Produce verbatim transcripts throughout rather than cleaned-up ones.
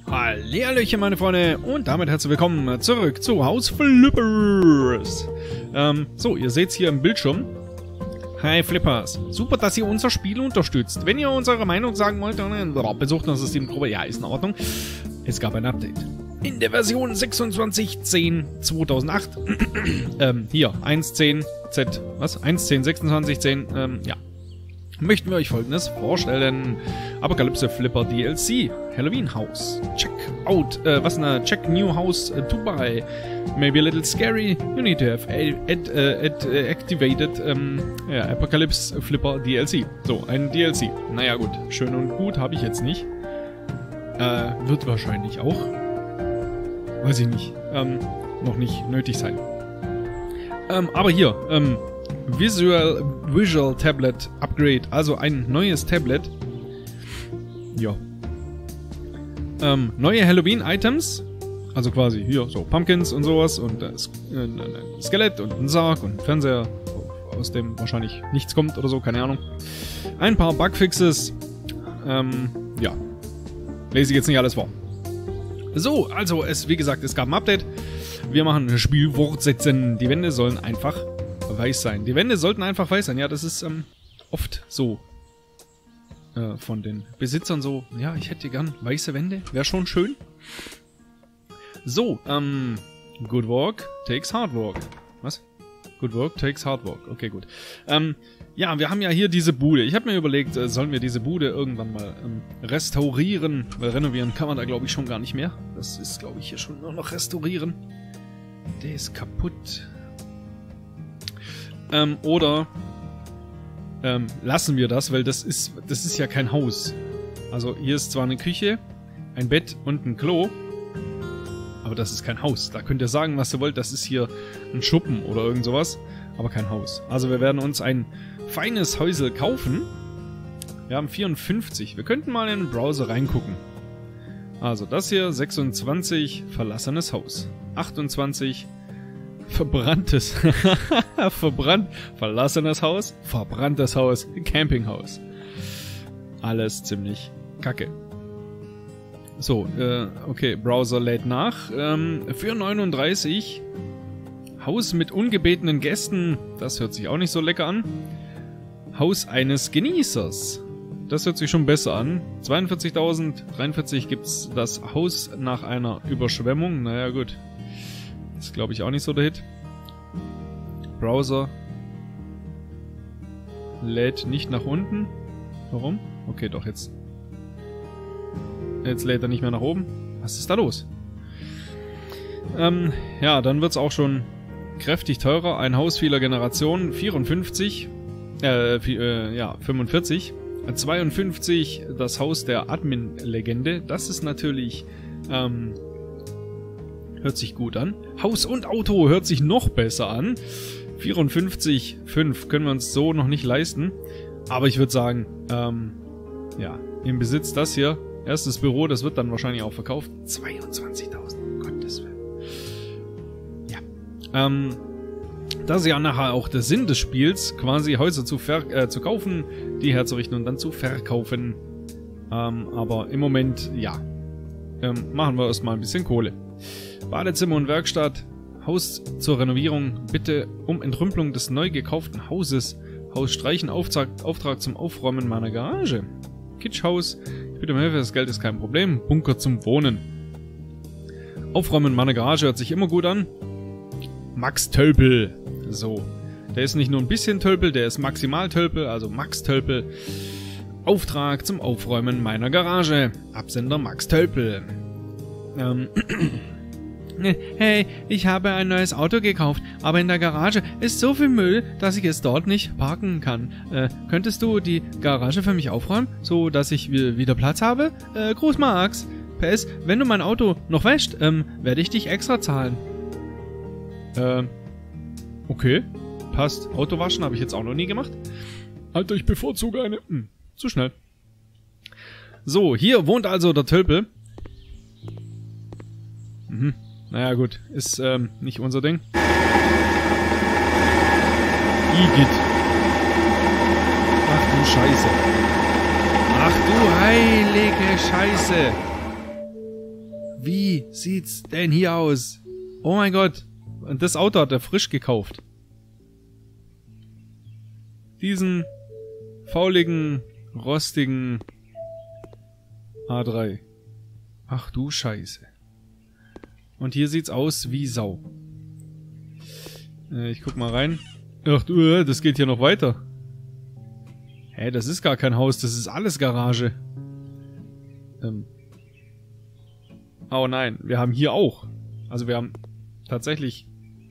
Hallihallöchen, meine Freunde, und damit herzlich willkommen zurück zu Haus Flippers. Ähm, so, ihr seht's hier im Bildschirm. Hi Flippers, super, dass ihr unser Spiel unterstützt. Wenn ihr uns eure Meinung sagen wollt, dann besucht unsere Steam-Gruppe. Ja, ist in Ordnung. Es gab ein Update. In der Version sechsundzwanzig Punkt zehn zweitausendacht. ähm, hier, eins Punkt zehn Z, was? eins Punkt zehn sechsundzwanzig Punkt zehn, ähm, ja. Möchten wir euch Folgendes vorstellen. Apocalypse Flipper D L C. Halloween House. Check out. Äh, was ne? Check new house uh, to buy. Maybe a little scary. You need to have ad, uh, ad, uh, activated um, ja, Apocalypse Flipper D L C. So, ein D L C. Naja gut, schön und gut habe ich jetzt nicht. Äh, wird wahrscheinlich auch. Weiß ich nicht. Ähm, noch nicht nötig sein. Ähm, aber hier, ähm, Visual, Visual Tablet Upgrade, also ein neues Tablet. Ja. Ähm, neue Halloween-Items, also quasi hier so Pumpkins und sowas und äh, ein Skelett und ein Sarg und ein Fernseher, aus dem wahrscheinlich nichts kommt oder so, keine Ahnung. Ein paar Bugfixes, ähm, ja. Lese ich jetzt nicht alles vor. So, also, es, wie gesagt, es gab ein Update. Wir machen ein Spiel fortsetzen. Die Wände sollen einfach weiß sein. Die Wände sollten einfach weiß sein. Ja, das ist ähm, oft so äh, von den Besitzern so. Ja, ich hätte gern weiße Wände. Wäre schon schön. So, ähm, good work takes hard work. Was? Good work takes hard work. Okay, gut. Ähm, ja, wir haben ja hier diese Bude. Ich habe mir überlegt, äh, sollen wir diese Bude irgendwann mal ähm, restaurieren? Weil renovieren kann man da, glaube ich, schon gar nicht mehr. Das ist, glaube ich, hier schon nur noch restaurieren. Der ist kaputt. Ähm, oder ähm, lassen wir das, weil das ist, das ist ja kein Haus. Also hier ist zwar eine Küche, ein Bett und ein Klo, aber das ist kein Haus. Da könnt ihr sagen, was ihr wollt, das ist hier ein Schuppen oder irgend sowas, aber kein Haus. Also wir werden uns ein feines Häusel kaufen. Wir haben vierundfünfzig. Wir könnten mal in den Browser reingucken. Also das hier, sechsundzwanzig, verlassenes Haus. achtundzwanzig, verbranntes, verbrannt, verlassenes Haus, verbranntes Haus, Campinghaus. Alles ziemlich kacke. So, äh, okay, Browser lädt nach. Ähm, für neununddreißig, Haus mit ungebetenen Gästen, das hört sich auch nicht so lecker an. Haus eines Genießers, das hört sich schon besser an. zweiundvierzigtausend, dreiundvierzig gibt's das Haus nach einer Überschwemmung, naja gut. Das ist, glaube ich, auch nicht so der Hit. Browser lädt nicht nach unten. Warum? Okay, doch, jetzt. Jetzt lädt er nicht mehr nach oben. Was ist da los? Ähm, ja, dann wird es auch schon kräftig teurer. Ein Haus vieler Generationen. vierundfünfzig. Äh, äh, ja, fünfundvierzig. zweiundfünfzig. Das Haus der Admin-Legende. Das ist natürlich, ähm, hört sich gut an. Haus und Auto hört sich noch besser an. vierundfünfzig, fünf können wir uns so noch nicht leisten. Aber ich würde sagen, ähm, ja, im Besitz das hier. Erstes Büro, das wird dann wahrscheinlich auch verkauft. zweiundzwanzigtausend, um Gottes Willen. Ja. Ähm, das ist ja nachher auch der Sinn des Spiels, quasi Häuser zu, ver äh, zu kaufen, die herzurichten und dann zu verkaufen. Ähm, aber im Moment, ja, ähm, machen wir erstmal ein bisschen Kohle. Badezimmer und Werkstatt, Haus zur Renovierung, bitte um Entrümpelung des neu gekauften Hauses. Haus streichen, Auftrag, Auftrag zum Aufräumen meiner Garage. Kitschhaus, ich bitte um Hilfe, das Geld ist kein Problem. Bunker zum Wohnen. Aufräumen meiner Garage hört sich immer gut an. Max Tölpel. So, der ist nicht nur ein bisschen Tölpel, der ist maximal Tölpel, also Max Tölpel. Auftrag zum Aufräumen meiner Garage. Absender Max Tölpel. Ähm, hey, ich habe ein neues Auto gekauft, aber in der Garage ist so viel Müll, dass ich es dort nicht parken kann. Äh, könntest du die Garage für mich aufräumen, so dass ich wieder Platz habe? Äh, Gruß Max. P S, wenn du mein Auto noch wäscht, ähm, werde ich dich extra zahlen. Ähm, okay, passt. Autowaschen habe ich jetzt auch noch nie gemacht. Alter, ich bevorzuge eine... Hm, zu schnell. So, hier wohnt also der Tölpel. Mhm. Naja gut, ist ähm, nicht unser Ding. Igitt. Ach du Scheiße. Ach du heilige Scheiße. Wie sieht's denn hier aus? Oh mein Gott. Und das Auto hat er frisch gekauft. Diesen fauligen, rostigen A drei. Ach du Scheiße. Und hier sieht's aus wie Sau. Äh, ich guck mal rein. Ach du, das geht hier noch weiter. Hä, das ist gar kein Haus, das ist alles Garage. Ähm. Oh nein, wir haben hier auch. Also wir haben tatsächlich...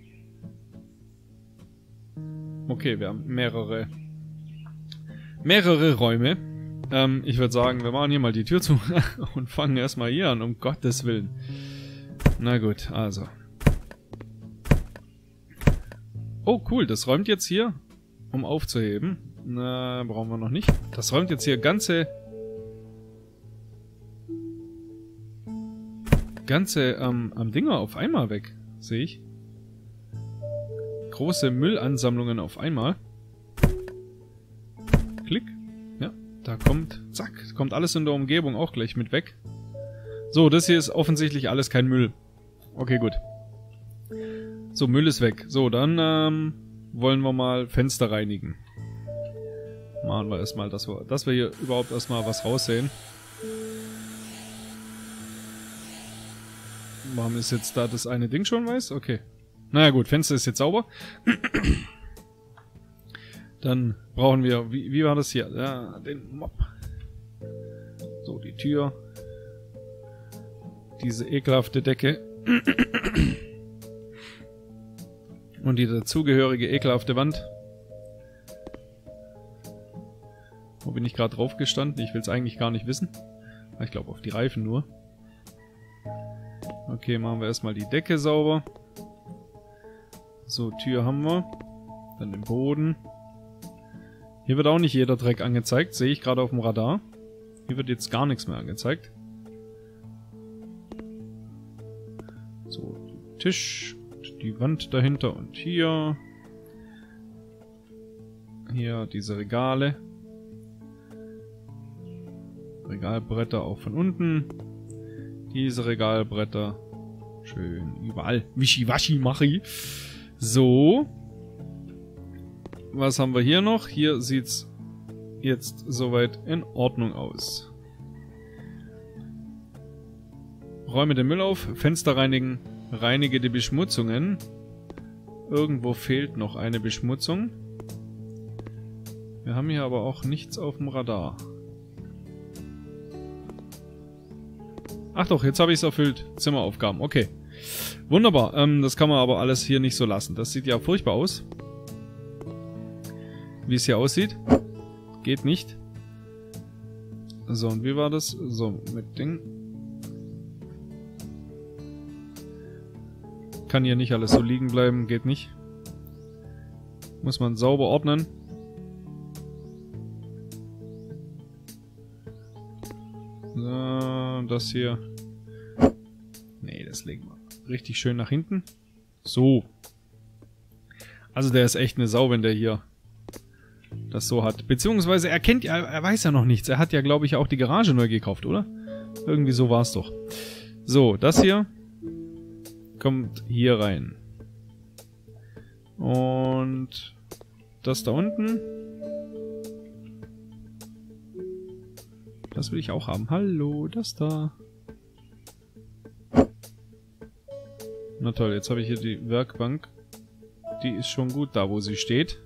Okay, wir haben mehrere... mehrere Räume. Ähm, ich würde sagen, wir machen hier mal die Tür zu und fangen erstmal hier an, um Gottes Willen. Na gut, also. Oh, cool, das räumt jetzt hier, um aufzuheben. Na, brauchen wir noch nicht. Das räumt jetzt hier ganze... ganze ähm, am Dinger auf einmal weg, sehe ich. Große Müllansammlungen auf einmal. Klick. Ja, da kommt, zack, kommt alles in der Umgebung auch gleich mit weg. So, das hier ist offensichtlich alles kein Müll. Okay, gut. So, Müll ist weg. So, dann ähm, wollen wir mal Fenster reinigen. Machen wir erstmal, dass wir, dass wir hier überhaupt erstmal was raussehen. Warum ist jetzt da das eine Ding schon weiß? Okay. Naja gut, Fenster ist jetzt sauber. Dann brauchen wir, wie, wie war das hier? Ja, den Mob. So, die Tür. Diese ekelhafte Decke. Und die dazugehörige ekelhafte Wand. Wo bin ich gerade drauf gestanden? Ich will es eigentlich gar nicht wissen. Ich glaube auf die Reifen nur. Okay, machen wir erstmal die Decke sauber. So, Tür haben wir. Dann den Boden. Hier wird auch nicht jeder Dreck angezeigt, sehe ich gerade auf dem Radar. Hier wird jetzt gar nichts mehr angezeigt. So, Tisch, die Wand dahinter und hier. Hier diese Regale. Regalbretter auch von unten. Diese Regalbretter. Schön überall. Wischiwaschi mache ich. So. Was haben wir hier noch? Hier sieht's jetzt soweit in Ordnung aus. Räume den Müll auf, Fenster reinigen, reinige die Beschmutzungen. Irgendwo fehlt noch eine Beschmutzung. Wir haben hier aber auch nichts auf dem Radar. Ach doch, jetzt habe ich es erfüllt. Zimmeraufgaben, okay. Wunderbar, ähm, das kann man aber alles hier nicht so lassen. Das sieht ja furchtbar aus. Wie es hier aussieht. Geht nicht. So, und wie war das? So, mit Ding. Kann hier nicht alles so liegen bleiben, geht nicht. Muss man sauber ordnen. So, das hier. Nee, das legen wir richtig schön nach hinten. So. Also der ist echt eine Sau, wenn der hier das so hat. Beziehungsweise er kennt ja, er weiß ja noch nichts. Er hat ja, glaube ich, auch die Garage neu gekauft, oder? Irgendwie so war es doch. So, das hier kommt hier rein. Und das da unten. Das will ich auch haben. Hallo, das da. Na toll, jetzt habe ich hier die Werkbank. Die ist schon gut da, wo sie steht.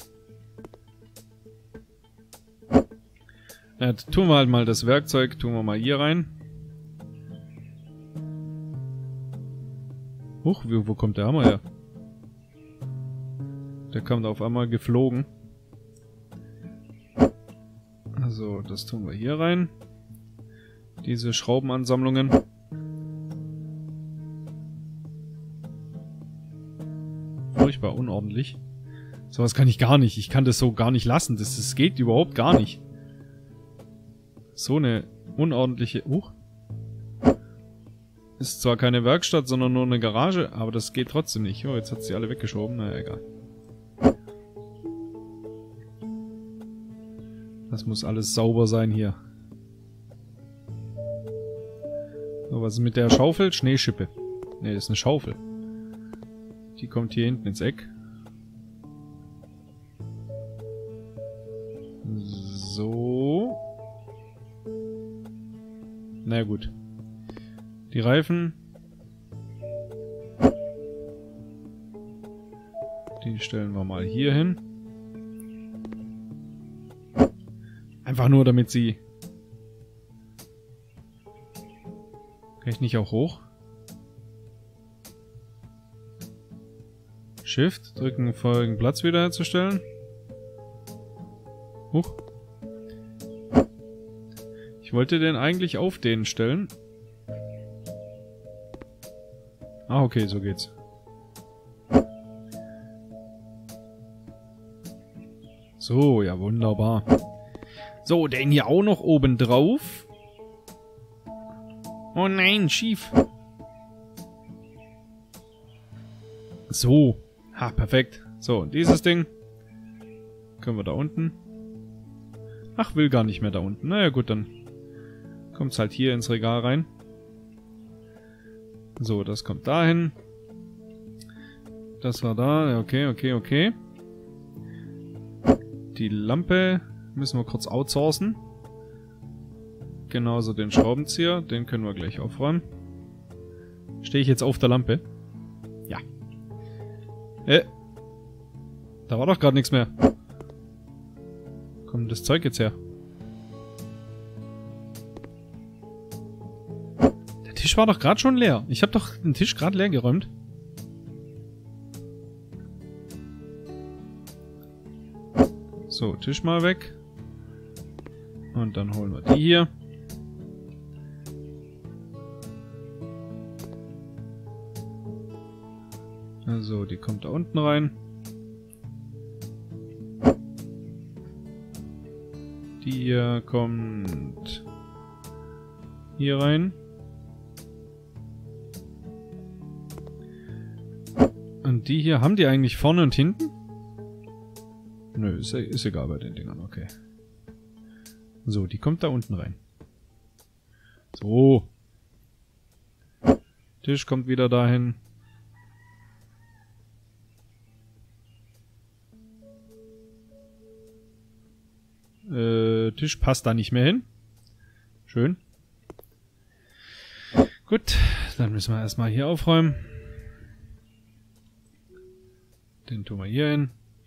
Ja, tun wir halt mal das Werkzeug, tun wir mal hier rein. Huch, wo, wo kommt der Hammer her? Der kommt auf einmal geflogen. Also, das tun wir hier rein. Diese Schraubenansammlungen. Furchtbar unordentlich. Sowas kann ich gar nicht. Ich kann das so gar nicht lassen. Das, das geht überhaupt gar nicht. So eine unordentliche... Huch. Ist zwar keine Werkstatt, sondern nur eine Garage, aber das geht trotzdem nicht. Oh, jetzt hat sie alle weggeschoben. Naja, egal. Das muss alles sauber sein hier. So, So, was ist mit der Schaufel? Schneeschippe. Ne, das ist eine Schaufel. Die kommt hier hinten ins Eck. So. Na gut. Die Reifen. Die stellen wir mal hier hin. Einfach nur, damit sie... Kann ich nicht auch hoch? Shift, drücken, folgen, Platz wiederherzustellen. Huch. Ich wollte den eigentlich auf den stellen. Ah, okay, so geht's. So, ja, wunderbar. So, den hier auch noch oben drauf. Oh nein, schief. So. Ha, perfekt. So, und dieses Ding können wir da unten. Ach, will gar nicht mehr da unten. Naja, gut, dann kommt es halt hier ins Regal rein. So, das kommt dahin. Das war da. Okay, okay, okay. Die Lampe müssen wir kurz outsourcen. Genauso den Schraubenzieher. Den können wir gleich aufräumen. Stehe ich jetzt auf der Lampe? Ja. Äh. Da war doch gerade nichts mehr. Kommt das Zeug jetzt her? Der Tisch war doch gerade schon leer. Ich habe doch den Tisch gerade leer geräumt. So, Tisch mal weg. Und dann holen wir die hier. Also, die kommt da unten rein. Die hier kommt hier rein. Und die hier, haben die eigentlich vorne und hinten? Nö, ist, ist egal bei den Dingern, okay. So, die kommt da unten rein. So. Tisch kommt wieder dahin. Äh, Tisch passt da nicht mehr hin. Schön. Gut, dann müssen wir erstmal hier aufräumen. Den tun wir hier hin.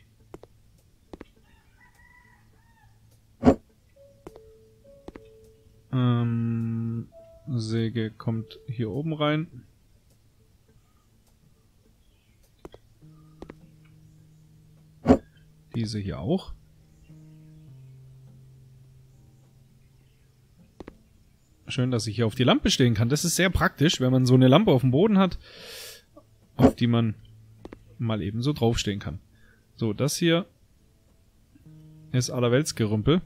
Ähm, Säge kommt hier oben rein. Diese hier auch. Schön, dass ich hier auf die Lampe stehen kann. Das ist sehr praktisch, wenn man so eine Lampe auf dem Boden hat, auf die man mal eben so draufstehen kann. So, das hier ist Allerweltsgerümpel,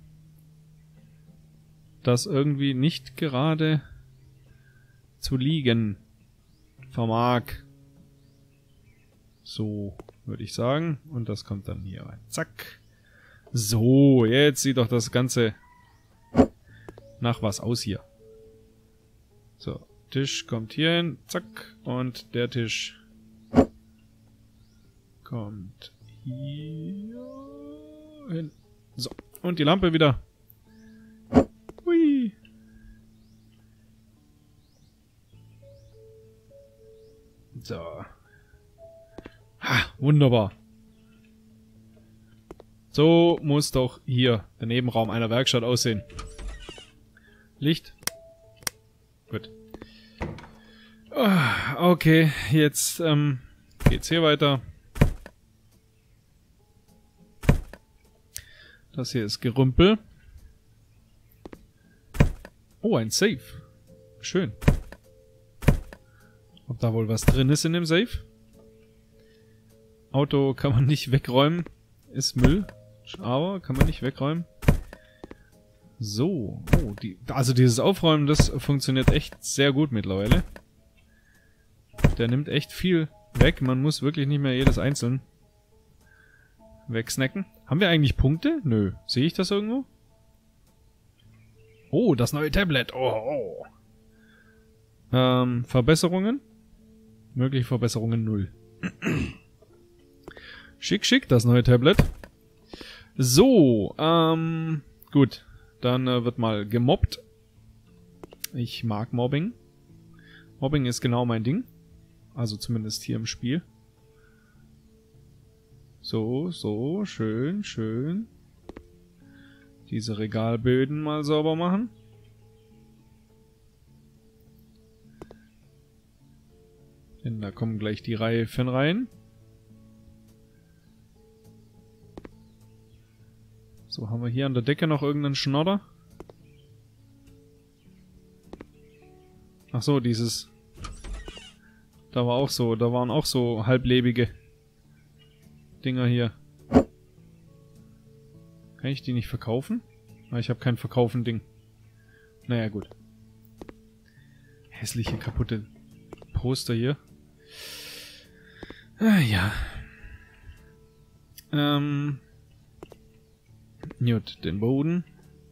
das irgendwie nicht gerade zu liegen vermag. So, würde ich sagen. Und das kommt dann hier rein. Zack. So, jetzt sieht doch das Ganze nach was aus hier. So, Tisch kommt hier hin. Zack. Und der Tisch kommt hier hin. So, und die Lampe wieder. Hui. So. Ha, wunderbar. So muss doch hier der Nebenraum einer Werkstatt aussehen. Licht. Gut. Okay, jetzt ähm, geht's hier weiter. Das hier ist Gerümpel. Oh, ein Safe. Schön. Ob da wohl was drin ist in dem Safe? Auto kann man nicht wegräumen. Ist Müll. Aber kann man nicht wegräumen. So. Oh, die, also dieses Aufräumen, das funktioniert echt sehr gut mittlerweile. Der nimmt echt viel weg. Man muss wirklich nicht mehr jedes einzeln wegsnacken. Haben wir eigentlich Punkte? Nö. Sehe ich das irgendwo? Oh, das neue Tablet. Oh, oh. Ähm, Verbesserungen. Mögliche Verbesserungen null. Schick, schick, das neue Tablet. So, ähm, gut. Dann äh, wird mal gemobbt. Ich mag Mobbing. Mobbing ist genau mein Ding. Also zumindest hier im Spiel. So, so, schön, schön. Diese Regalböden mal sauber machen. Denn da kommen gleich die Reifen rein. So, haben wir hier an der Decke noch irgendeinen Schnodder? Ach so, dieses... Da war auch so, da waren auch so halblebige Dinger hier. Kann ich die nicht verkaufen? Ah, ich habe kein Verkaufen-Ding. Naja, gut. Hässliche, kaputte Poster hier. Ah, ja. Ähm... Gut, den Boden.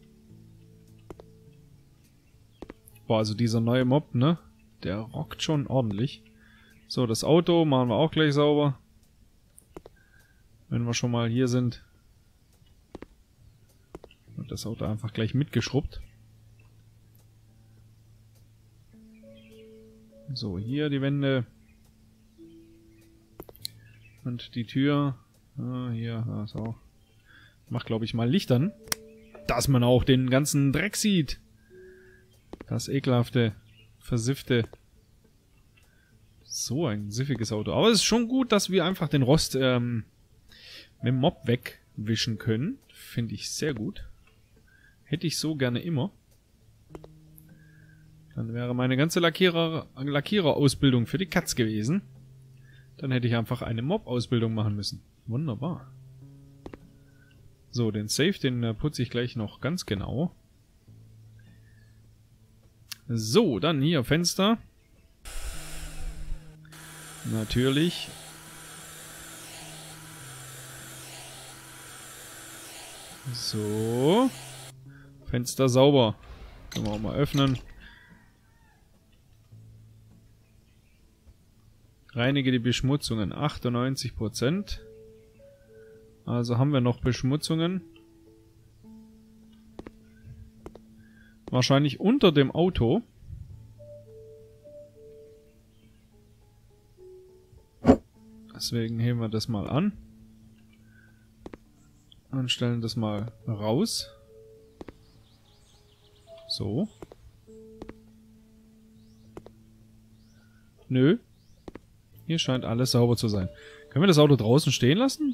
Boah, also dieser neue Mob, ne? Der rockt schon ordentlich. So, das Auto machen wir auch gleich sauber. Wenn wir schon mal hier sind. Und das Auto einfach gleich mitgeschrubbt. So, hier die Wände. Und die Tür. Ah, hier, das auch. Mach, glaube ich, mal Licht an. Dass man auch den ganzen Dreck sieht. Das ekelhafte, versiffte. So ein siffiges Auto. Aber es ist schon gut, dass wir einfach den Rost ähm, mit dem Mob wegwischen können. Finde ich sehr gut. Hätte ich so gerne immer. Dann wäre meine ganze Lackierer, Lackiererausbildung für die Katz gewesen. Dann hätte ich einfach eine Mob-Ausbildung machen müssen. Wunderbar. So, den Safe, den äh, putze ich gleich noch ganz genau. So, dann hier Fenster. Natürlich. So. Fenster sauber. Können wir auch mal öffnen. Reinige die Beschmutzungen. achtundneunzig Prozent. Also haben wir noch Beschmutzungen. Wahrscheinlich unter dem Auto. Deswegen heben wir das mal an. Und stellen das mal raus. So. Nö. Hier scheint alles sauber zu sein. Können wir das Auto draußen stehen lassen?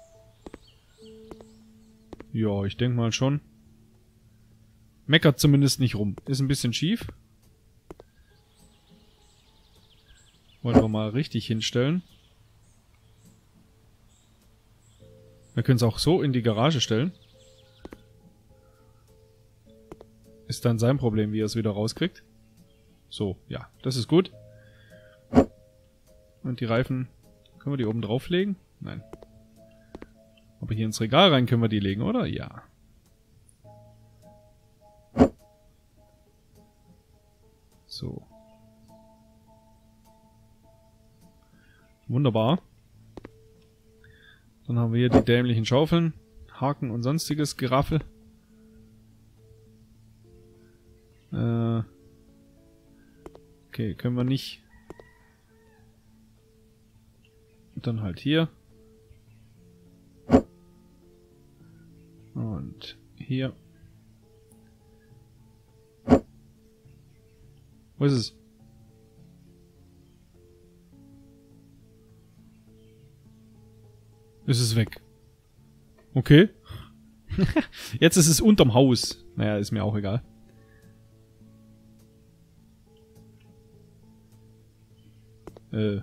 Ja, ich denke mal schon. Meckert zumindest nicht rum. Ist ein bisschen schief. Wollen wir mal richtig hinstellen. Wir können es auch so in die Garage stellen. Ist dann sein Problem, wie er es wieder rauskriegt. So, ja, das ist gut. Und die Reifen, können wir die oben drauflegen? Nein. Aber hier ins Regal rein können wir die legen, oder? Ja. So. Wunderbar. Dann haben wir hier die dämlichen Schaufeln, Haken und sonstiges Geraffel. Äh okay, können wir nicht. Und dann halt hier. Und hier. Wo ist es? Ist es weg. Okay. Jetzt ist es unterm Haus. Naja, ist mir auch egal. Äh.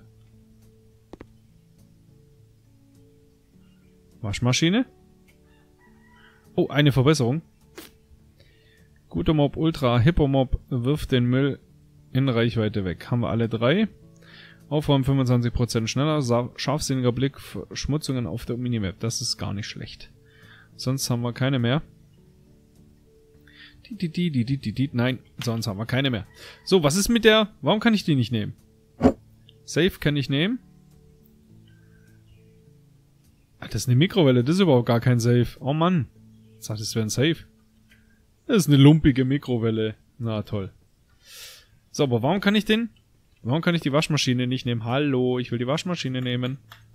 Waschmaschine? Oh, eine Verbesserung. Guter Mob, Ultra, Hippo Mob wirft den Müll in Reichweite weg. Haben wir alle drei. Aufräumen fünfundzwanzig Prozent schneller. Scharfsinniger Blick, Verschmutzungen auf der Minimap. Das ist gar nicht schlecht. Sonst haben wir keine mehr. Die, die, die, die, die, die, die. Nein, sonst haben wir keine mehr. So, was ist mit der... Warum kann ich die nicht nehmen? Safe kann ich nehmen. Ach, das ist eine Mikrowelle. Das ist überhaupt gar kein Safe. Oh Mann. Ich dachte, das wäre ein Safe. Das ist eine lumpige Mikrowelle. Na toll. So, aber warum kann ich den... Warum kann ich die Waschmaschine nicht nehmen? Hallo, ich will die Waschmaschine nehmen.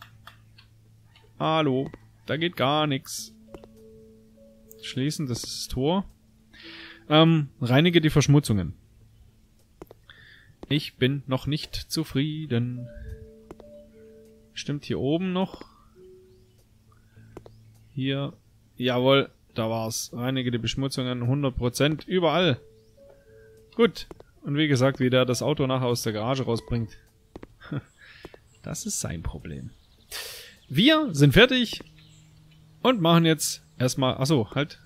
Hallo, da geht gar nichts. Schließen, das ist das Tor. Ähm, reinige die Verschmutzungen. Ich bin noch nicht zufrieden. Stimmt hier oben noch? Hier. Jawohl, da war's. Reinige die Beschmutzungen hundert Prozent überall. Gut. Und wie gesagt, wie der das Auto nachher aus der Garage rausbringt. Das ist sein Problem. Wir sind fertig. Und machen jetzt erstmal... Achso, halt.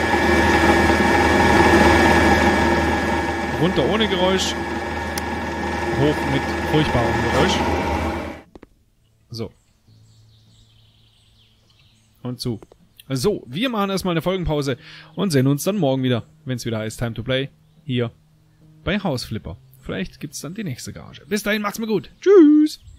Runter ohne Geräusch. Hoch mit furchtbarem Geräusch. So. Und zu. So, wir machen erstmal eine Folgenpause und sehen uns dann morgen wieder, wenn es wieder heißt Time to Play. Hier bei Hausflipper. Vielleicht gibt es dann die nächste Garage. Bis dahin, macht's mir gut. Tschüss.